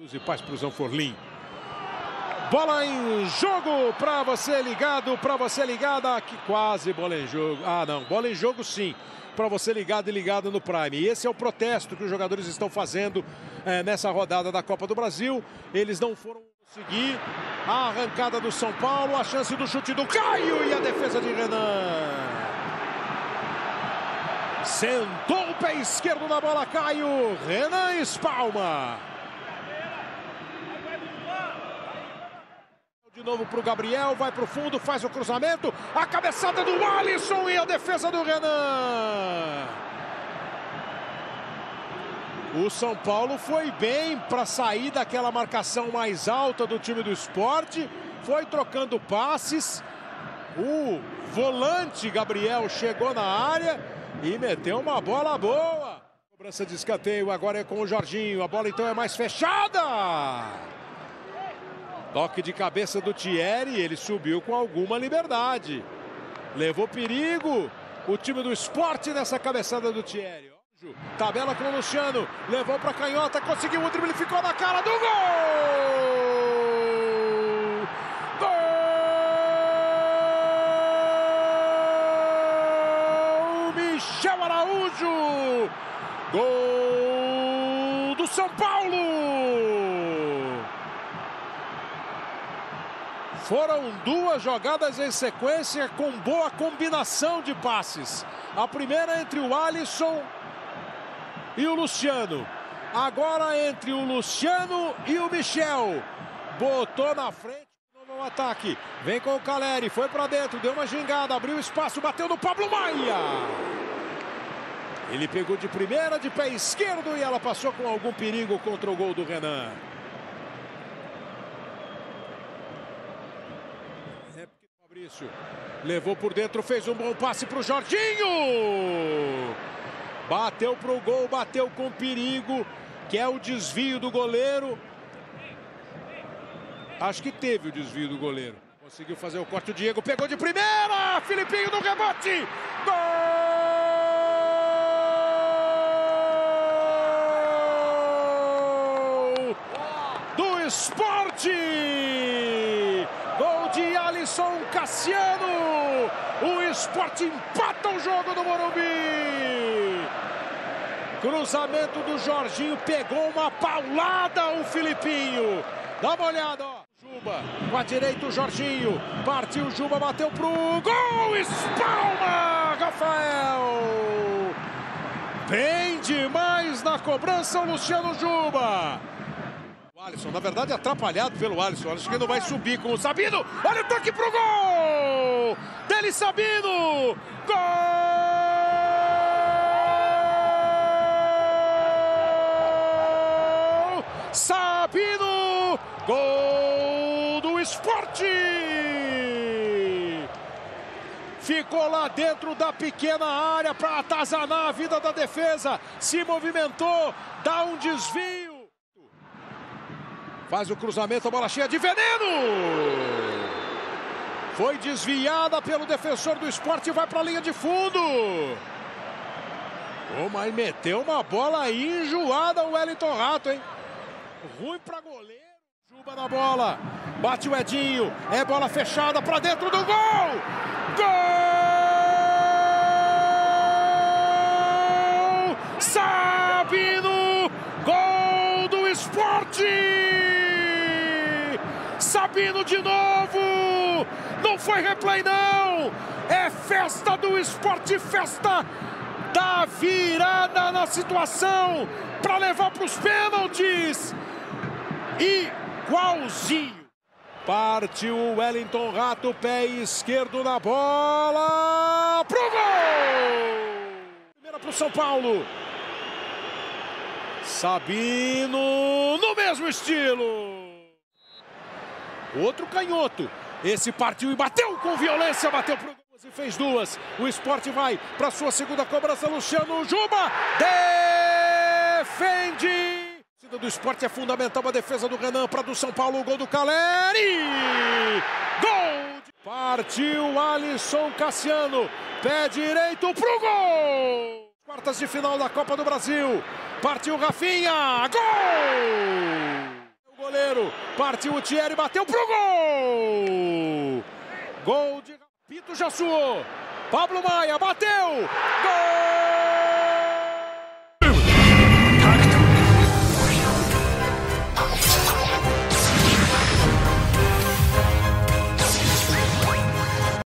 E paz para o Zanforlin. Bola em jogo para você ligado, para você ligada. Que quase bola em jogo. Ah, não, bola em jogo sim. Para você ligado e ligado no Prime. E esse é o protesto que os jogadores estão fazendo nessa rodada da Copa do Brasil. Eles não foram conseguir a arrancada do São Paulo, a chance do chute do Caio e a defesa de Renan. Sentou o pé esquerdo na bola, Caio. Renan espalma. De novo para o Gabriel, vai para o fundo, faz o cruzamento, a cabeçada do Alisson e a defesa do Renan. O São Paulo foi bem para sair daquela marcação mais alta do time do Sport, foi trocando passes, o volante Gabriel chegou na área e meteu uma bola boa. Cobrança de escanteio agora é com o Jorginho, a bola então é mais fechada. Toque de cabeça do Thierry, ele subiu com alguma liberdade. Levou perigo o time do Sport nessa cabeçada do Thierry. Tabela com o Luciano, levou para canhota, conseguiu o drible, ficou na cara do gol! Gol! Michel Araújo! Gol do São Paulo! Foram duas jogadas em sequência com boa combinação de passes. A primeira entre o Alisson e o Luciano. Agora entre o Luciano e o Michel. Botou na frente no ataque. Vem com o Caleri, foi para dentro, deu uma gingada, abriu espaço, bateu no Pablo Maia. Ele pegou de primeira, de pé esquerdo e ela passou com algum perigo contra o gol do Renan. Levou por dentro, fez um bom passe para o Jorginho. Bateu para o gol, bateu com perigo, que é o desvio do goleiro. Acho que teve o desvio do goleiro. Conseguiu fazer o corte, o Diego pegou de primeira. Filipinho no rebote. Gol do Sport. Gol de Alisson Cassiano. O Sport empata o jogo do Morumbi. Cruzamento do Jorginho. Pegou uma paulada o Filipinho. Dá uma olhada, ó. Juba com a direita o Jorginho. Partiu Juba, bateu pro gol. Espalma, Rafael. Bem demais na cobrança o Luciano Juba. Alisson, na verdade, atrapalhado pelo Alisson. Acho que ele não vai subir com o Sabino. Olha o toque pro gol! Dele Sabino! Gol! Sabino! Gol do Sport! Ficou lá dentro da pequena área para atazanar a vida da defesa. Se movimentou, dá um desvio. Faz o cruzamento, a bola cheia de veneno. Foi desviada pelo defensor do Sport e vai para a linha de fundo. Oh, mas meteu uma bola enjoada o Wellington Rato, hein? Ruim para goleiro. Juba na bola. Bate o Edinho. É bola fechada para dentro do gol. Gol! Sabino! Gol do Sport! Sabino de novo! Não foi replay, não! É festa do Sport, festa da virada na situação para levar para os pênaltis. Igualzinho. Partiu o Wellington Rato, pé esquerdo na bola. Pro gol! Primeira para o São Paulo. Sabino no mesmo estilo. Outro canhoto. Esse partiu e bateu com violência. Bateu pro gol e fez duas. O Sport vai para sua segunda cobrança. Luciano Juba defende. A torcida do Sport é fundamental. A defesa do Renan para do São Paulo. O gol do Caleri. Gol. Partiu Alisson Cassiano. Pé direito pro gol. Quartas de final da Copa do Brasil. Partiu Rafinha. Gol. zagueiro. Partiu o Thierry, bateu pro gol! Gol de... Pito já suou. Pablo Maia bateu! Gol!